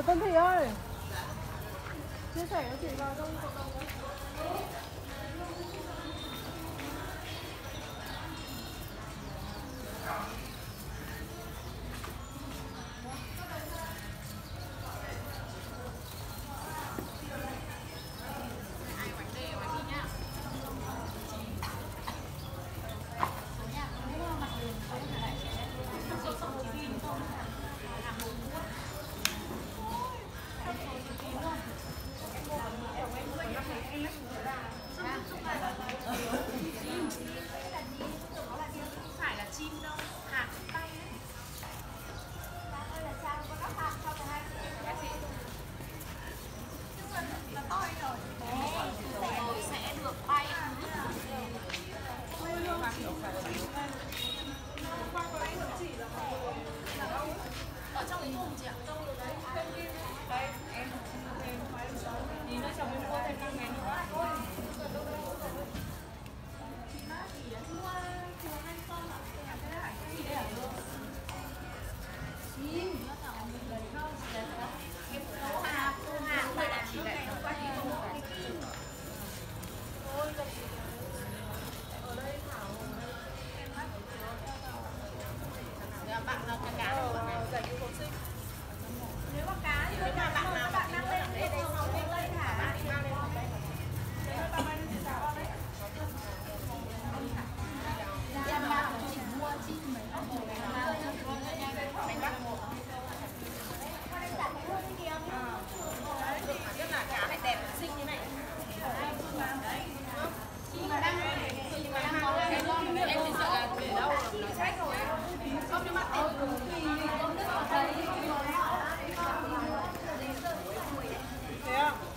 Xuân Thị ơi, chia sẻ cho chị vào trong cộng đồng đấy. Ở trong cái thùng chị ạ. Đây, em tí nữa chồng em mua thêm 5 ngàn nữa. Bạn nào cá cá giải cứu học sinh. Nếu mà cá thì nếu mà bạn nào bạn đang lên để sau lên thả bạn đi mang lên đây. Bạn mang đi xào vào đấy. Em bạn chỉ mua chi mấy con bánh bắt một. Rất là cá này đẹp xinh như này. Đấy. Khi mà đang có em thì sợ là để đâu nó sách rồi. Không nhưng mà em thì con nước ở đây. Thế không?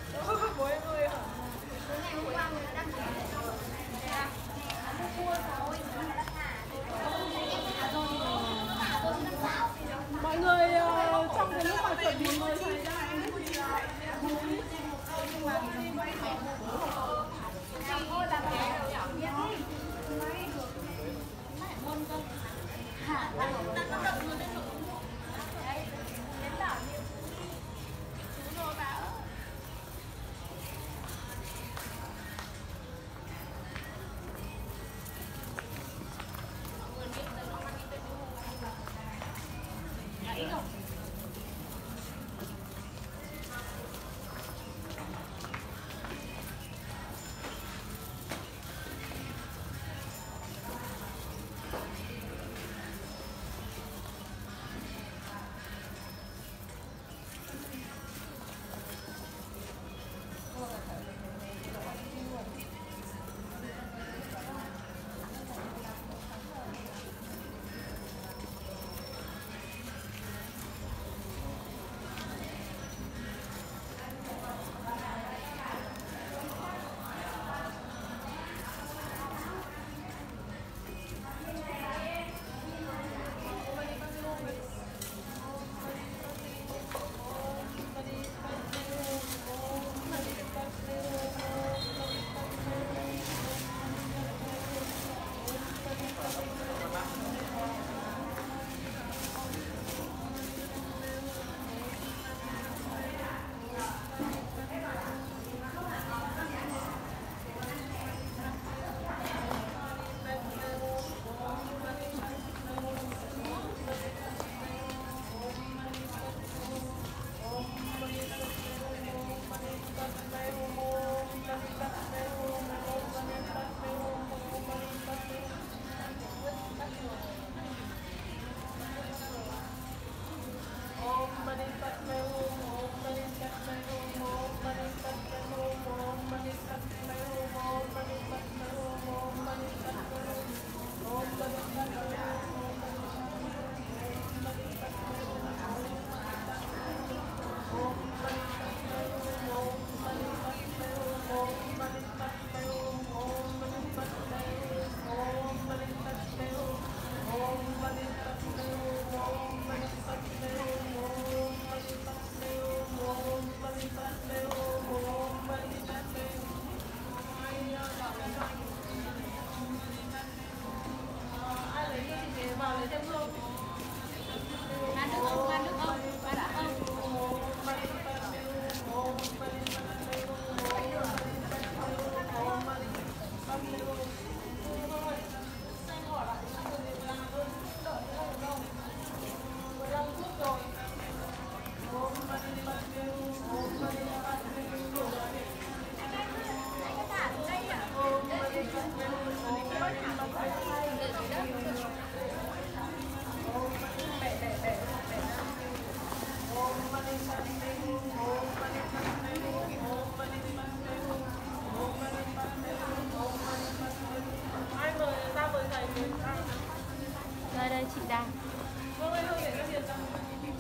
đây đây chị đang. Vâng ơi, không để các tiền rằng.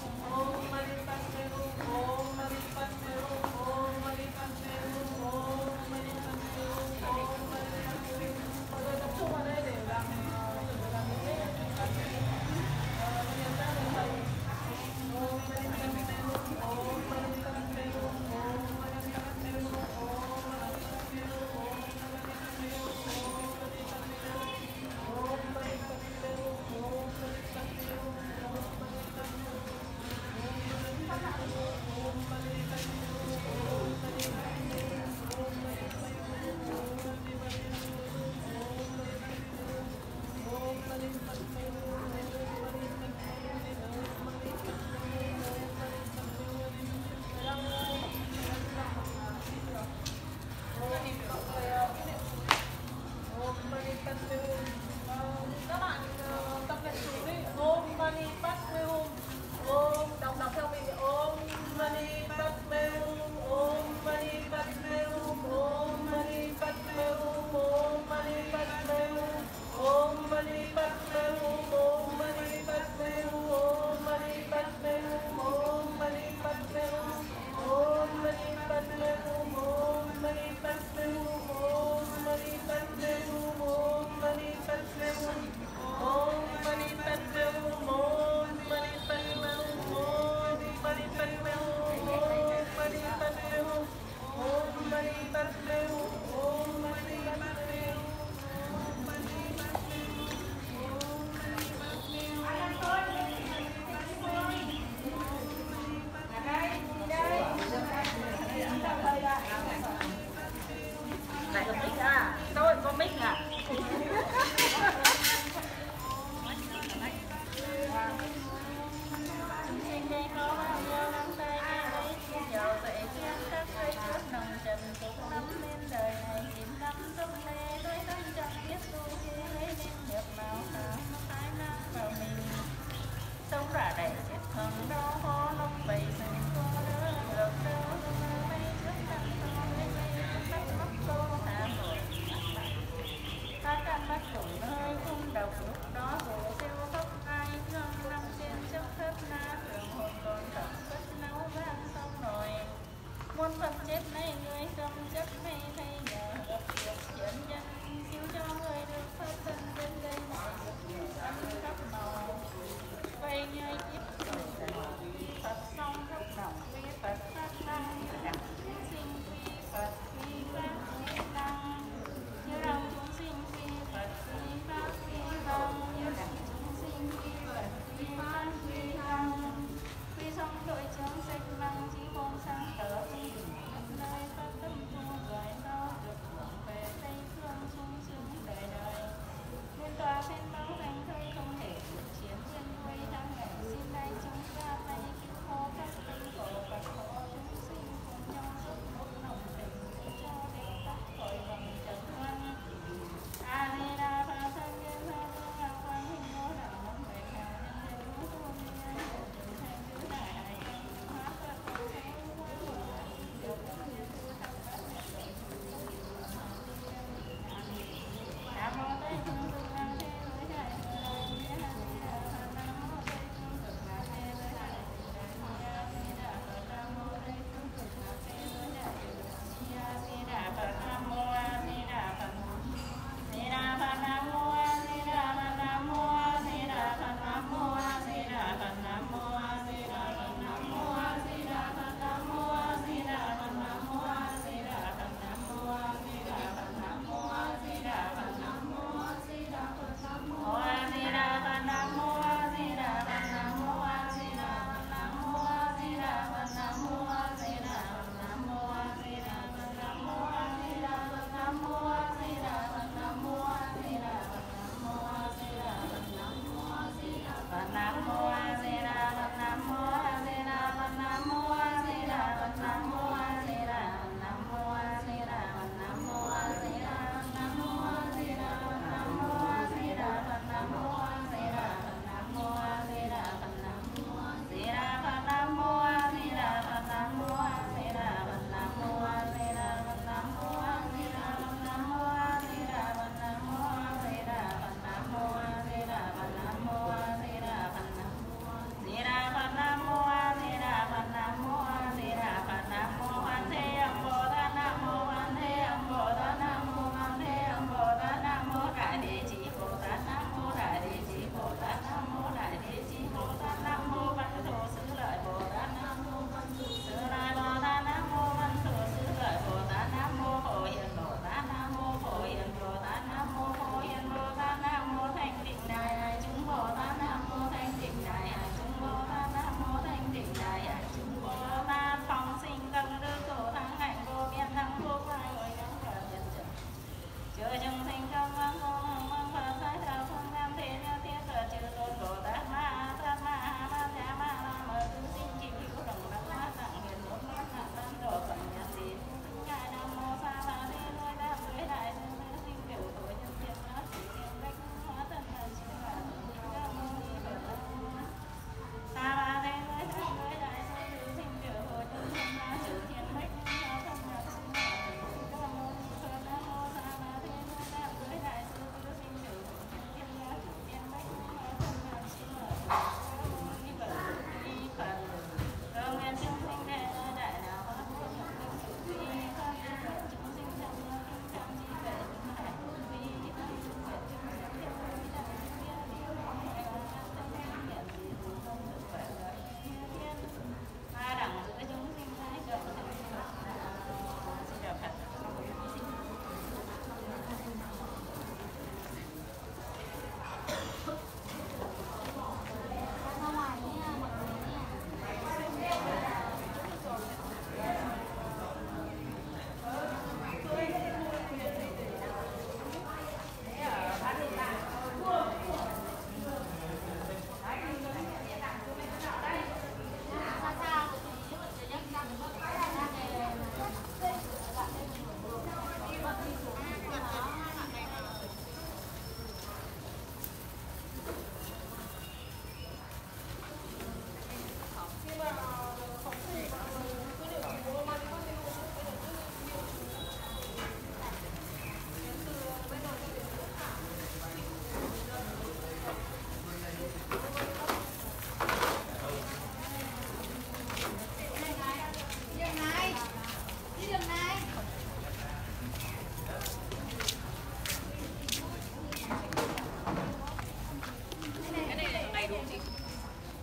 Tập trung vào đây để làm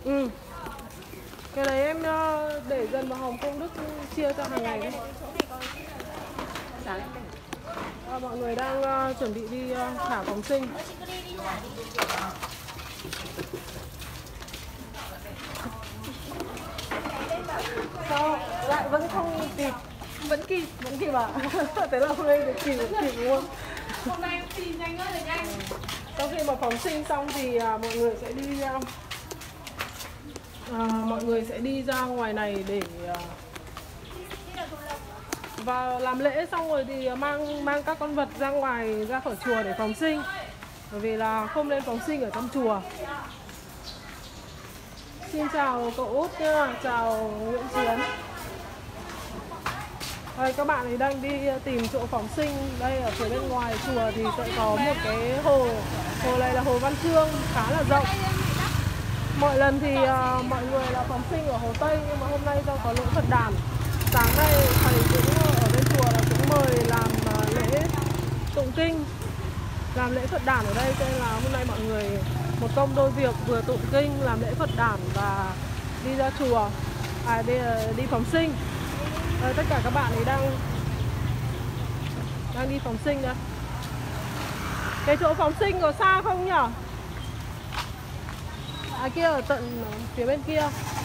Ừ. Cái đấy em để dần vào hòm công đức chia cho hàng ngày đấy. Mọi người đang chuẩn bị đi thả phóng sinh. Sao lại vẫn không kịp? Vẫn kịp à? Thế là hôm nay được kịp luôn. Hôm nay thì nhanh ơi là nhanh. Sau khi mà phóng sinh xong thì mọi người sẽ đi ra ngoài này để và làm lễ, xong rồi thì mang các con vật ra ngoài, ra khỏi chùa để phóng sinh. Bởi vì là không nên phóng sinh ở trong chùa. Xin chào cậu Út nha, chào Nguyễn Chiến. Đây, các bạn ấy đang đi tìm chỗ phóng sinh. Đây ở phía bên ngoài chùa thì sẽ có một cái hồ. Hồ này là hồ Văn Chương, khá là rộng. Mọi lần thì mọi người là phóng sinh ở hồ Tây, nhưng mà hôm nay do có lễ Phật đản, sáng nay thầy cũng ở bên chùa là cũng mời làm lễ tụng kinh, làm lễ Phật đản ở đây, cho nên là hôm nay mọi người một công đôi việc, vừa tụng kinh, làm lễ Phật đản và đi ra chùa, đi phóng sinh. Tất cả các bạn ấy đang đi phóng sinh đây. Cái chỗ phóng sinh có xa không nhỉ? Kia ở tận phía bên kia.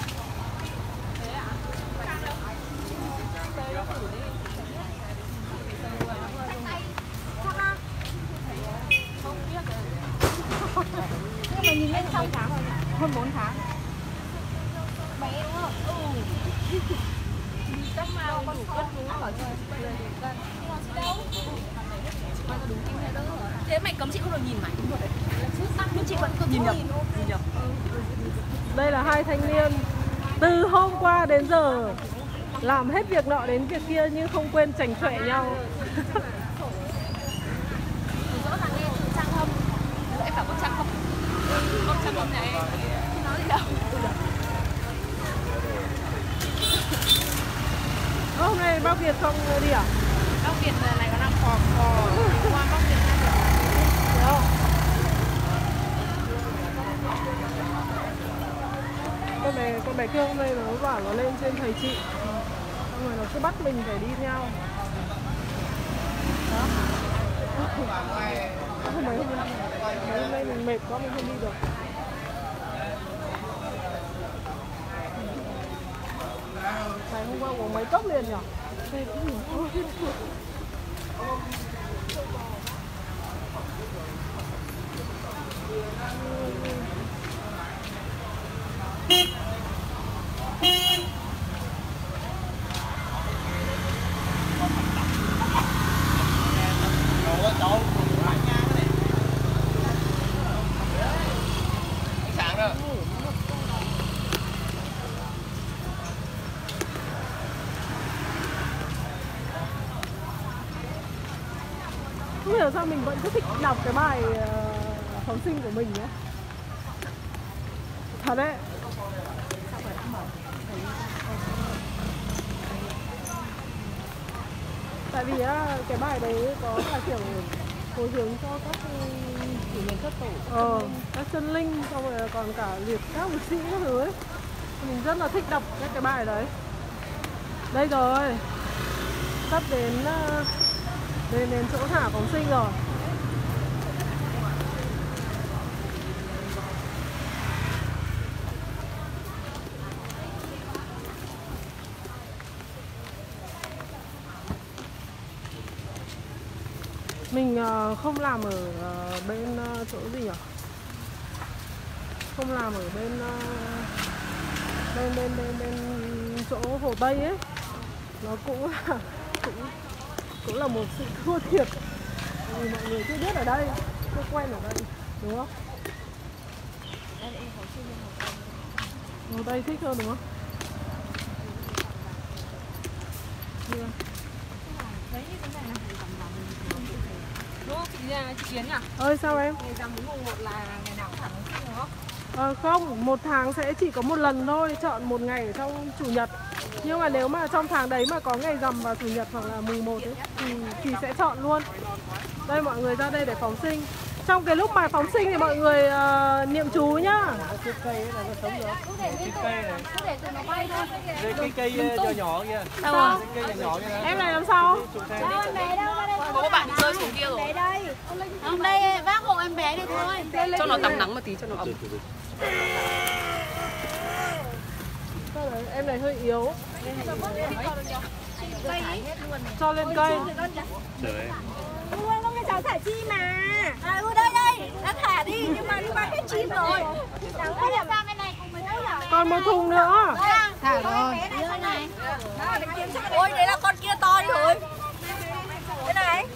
Nhưng mà nhìn lên trong tháng rồi nhỉ? Hơn 4 tháng. Bé đúng không? Ừ. Chắc mà đủ cân đúng không? Thế mày cấm chị không được nhìn mày. Nhưng chị vẫn cực nhìn nhầm. Đây là hai thanh niên từ hôm qua đến giờ làm hết việc nọ đến việc kia nhưng không quên chảnh chọe nhau. Rõ ràng nghe từ trang hâm. Em bảo con trang hâm. Con trang hâm này nói gì đâu. Hôm nay bác Việt không đi à? Bác Việt này có đang phò qua bác Việt này. Đó. Con bé kia hôm nay nó bảo nó lên trên thầy chị, xong rồi nó cứ bắt mình phải đi theo. Đó. Mấy hôm nay mình mệt quá mình không đi được. Ngày hôm qua uống mấy cốc liền nhỉ? Không hiểu sao mình vẫn cứ thích đọc cái bài phóng sinh của mình nhé. Thật đấy. Tại vì cái bài đấy có là kiểu hồi hướng cho các chủ nhân thất tổ, các chân linh, xong rồi còn cả liệt các liệt sĩ các thứ ấy. Mình rất là thích đọc các cái bài đấy. Đây rồi, sắp đến chỗ thả phóng sinh rồi. Mình không làm ở bên chỗ gì nhỉ? Không làm ở bên chỗ Hồ Tây ấy. Nó cũng là một sự thua thiệt. Vì mọi người chưa biết ở đây, chưa quen ở đây, đúng không? Hồ Tây thích hơn đúng không? Yeah. Đấy như thế này là Đúng không? Chị Yến nhỉ? Ơi sao em? Ngày rằm mùng 1 là ngày nào cũng thả phóng sinh đúng không? Không, một tháng sẽ chỉ có một lần thôi, chọn một ngày ở trong chủ nhật. Nhưng mà nếu mà trong tháng đấy mà có ngày rằm và chủ nhật hoặc là mùng 1 ấy, thì sẽ chọn luôn. Đây mọi người ra đây để phóng sinh. Trong cái lúc mà phóng sinh thì mọi người niệm chú nhá. Cái cây ấy là nó sống được. Cái cây này. Cứ để tụi nó bay thôi. Cái cây nhỏ nhỏ kia. Sao? Cái cây nhỏ kia. Em này làm sao? Đâu em bé đâu, ra đây. Có các bạn rơi xuống kia rồi. Bé đây. Không đây, bác hộ em bé đi thôi. Cho nó tắm nắng một tí cho nó ấm. Sao đấy? Em này hơi yếu. Cho lên cây. Trời. Ui, con cái cháu thả chim mà. À, đây đây, đã thả đi nhưng mà hết chim rồi. Đây là sang cái này cùng với đây là. Còn một thùng nữa. Thả rồi. Ôi, đấy là con kia to đi rồi. Cái này.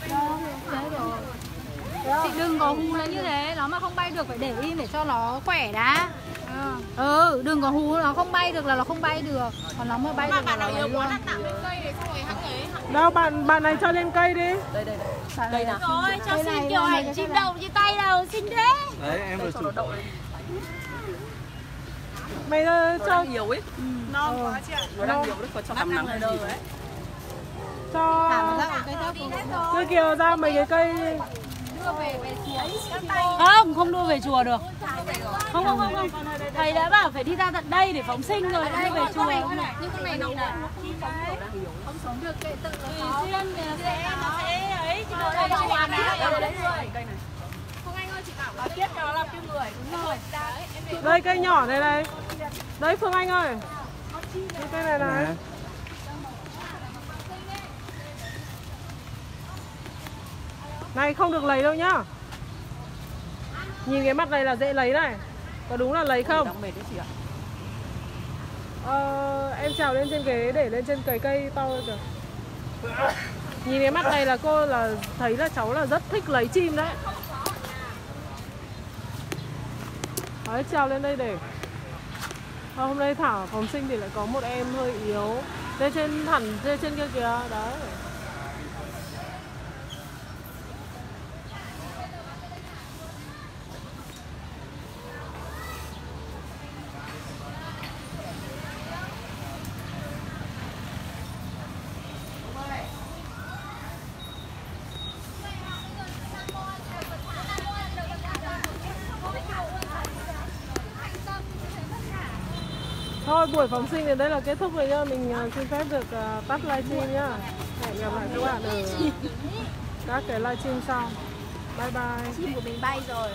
Chị đừng có hú nó như thế, nó mà không bay được phải để im để cho nó khỏe đã. Đừng có hú nó không bay được là nó không bay được. Còn nó mà bay được là nó bay luôn. Đâu bạn này cho lên cây đi. Đây nào. Rồi, cho xin kiểu ảnh chim đầu như tay đâu, xinh thế. Đấy em vừa chụp. Mày cho Nhiều ấy. Non quá chị ạ. Nó đang nhiều đấy, còn cho tắm nắng hơi đơ đấy. cho đưa Kiều ra mấy cái cây. Không đưa về chùa được. Không. Thầy đã bảo phải đi ra tận đây để phóng sinh rồi đưa về chùa. Nhưng con này nó Không sống được kệ tự nó duyên thì nó sẽ ấy thì đây nó là đấy. cây này. Không anh ơi, chị bảo là biết nó là kim người. Đúng rồi. Đây cây nhỏ này này. Đấy Phương Anh ơi. Cái cây này này. Này không được lấy đâu nhá. Nhìn cái mặt này là dễ lấy này. Có đúng là lấy không? Đang mệt đấy chị ạ. Em trèo lên trên ghế để lên trên cái cây to hơn kìa. Nhìn cái mắt này là cô là thấy là cháu là rất thích lấy chim đấy. Đấy trèo lên đây để hôm nay thả phóng sinh thì lại có một em hơi yếu. Lên trên hẳn lên trên kia kìa. Đấy. Thôi buổi phóng sinh đến đây là kết thúc rồi nhá. Mình xin phép được tắt livestream nhá. Hẹn gặp lại các bạn ở các cái livestream sau. Bye bye. Chim của mình bay rồi.